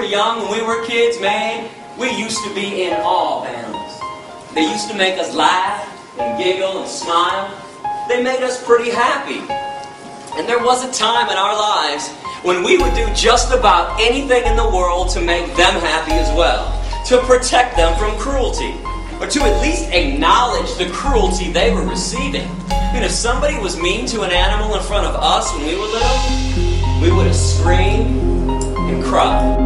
were young, when we were kids, man, we used to be in awe of animals. They used to make us laugh and giggle and smile. They made us pretty happy. And there was a time in our lives when we would do just about anything in the world to make them happy as well, to protect them from cruelty, or to at least acknowledge the cruelty they were receiving. And if somebody was mean to an animal in front of us when we were little, we would have screamed and cried.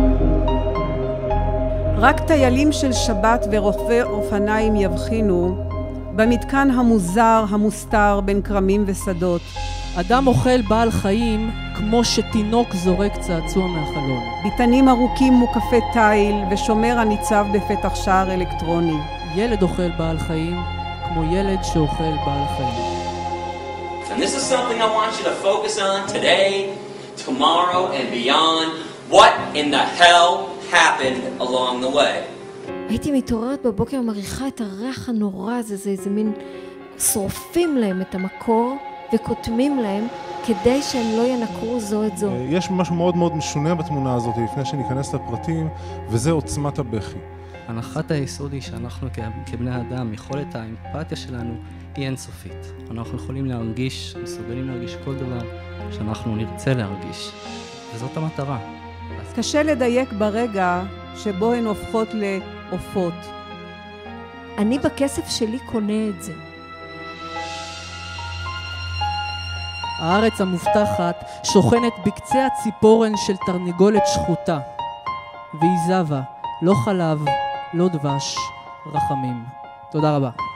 רק טיילים של שבת ורוכבי אופניים יבחינו במתקן המוזר המוסתר בין קרמים ושדות. אדם אוכל בעל חיים כמו שתינוק זורק צעצוע מהחלון. ביתנים ארוכים מוקפי תיל ושומר הניצב בפתח שער אלקטרוני. ילד אוכל בעל חיים כמו ילד שאוכל בעל חיים. And this is something I want you to focus on today, tomorrow and beyond. What in the hell happened along the way? הייתי מתעוררת בבוקר מריחה את הריח הנורא הזה, זה איזה מין שורפים להם את המקור וכותמים להם כדי שהם לא ינקרו זו את זו. יש משהו מאוד מאוד משונה בתמונה הזאת לפני שניכנס לפרטים, וזה עוצמת הבכי. הנחת היסוד היא שאנחנו כבני אדם, יכולת האמפתיה שלנו היא אינסופית. אנחנו יכולים להרגיש, מסוגלים להרגיש כל דבר שאנחנו נרצה להרגיש. וזאת המטרה. קשה לדייק ברגע שבו הן הופכות לעופות. אני בכסף שלי קונה את זה. הארץ המובטחת שוכנת בקצה הציפורן של תרנגולת שחוטה. והיא זבה, לא חלב, לא דבש, רחמים. תודה רבה.